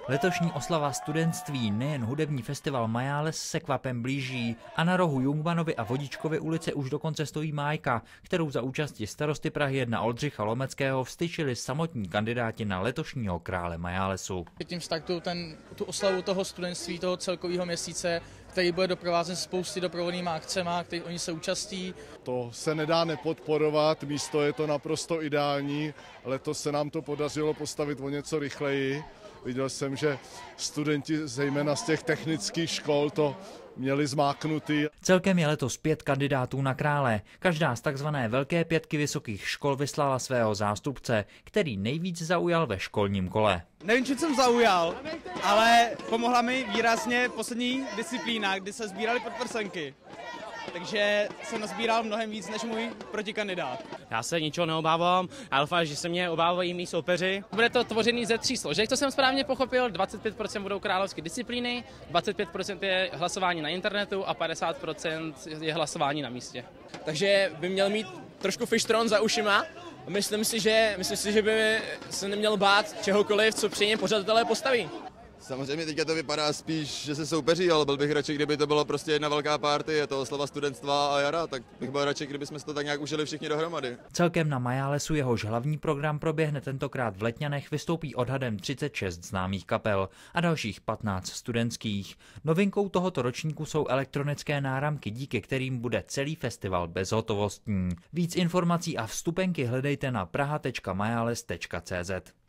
Letošní oslava studentství, nejen hudební festival Majáles, se kvapem blíží a na rohu Jungmannovy a Vodičkovy ulice už dokonce stojí májka, kterou za účasti starosty Prahy 1 Oldřicha Lomeckého vstyčili samotní kandidáti na letošního krále Majálesu. Tím startuju tu oslavu toho studentství, toho celkového měsíce, který bude doprovázen spousty doprovodnými akcemi, který oni se účastí. To se nedá nepodporovat, místo je to naprosto ideální, letos se nám to podařilo postavit o něco rychleji. Viděl jsem, že studenti zejména z těch technických škol to měli zmáknutý. Celkem je letos 5 kandidátů na krále. Každá z takzvané velké pětky vysokých škol vyslala svého zástupce, který nejvíc zaujal ve školním kole. Nevím, čím jsem zaujal, ale pomohla mi výrazně poslední disciplína, kdy se sbíraly podprsenky. Takže jsem nazbíral mnohem víc než můj protikandidát. Já se ničeho neobávám, já doufám, že se mě obávají mý soupeři. Bude to tvořený ze 3 složek, to jsem správně pochopil, 25% budou královské disciplíny, 25% je hlasování na internetu a 50% je hlasování na místě. Takže by měl mít trošku fištron za ušima. Myslím si, že by se neměl bát čehokoliv, co při něm pořadatelé postaví. Samozřejmě teďka to vypadá spíš, že se soupeří, ale byl bych radši, kdyby to bylo prostě jedna velká party, je to oslava studentstva a jara, tak bych byl radši, kdyby jsme to tak nějak užili všichni dohromady. Celkem na Majálesu, jehož hlavní program proběhne tentokrát v Letňanech, vystoupí odhadem 36 známých kapel a dalších 15 studentských. Novinkou tohoto ročníku jsou elektronické náramky, díky kterým bude celý festival bezhotovostní. Víc informací a vstupenky hledejte na praha.majáles.cz.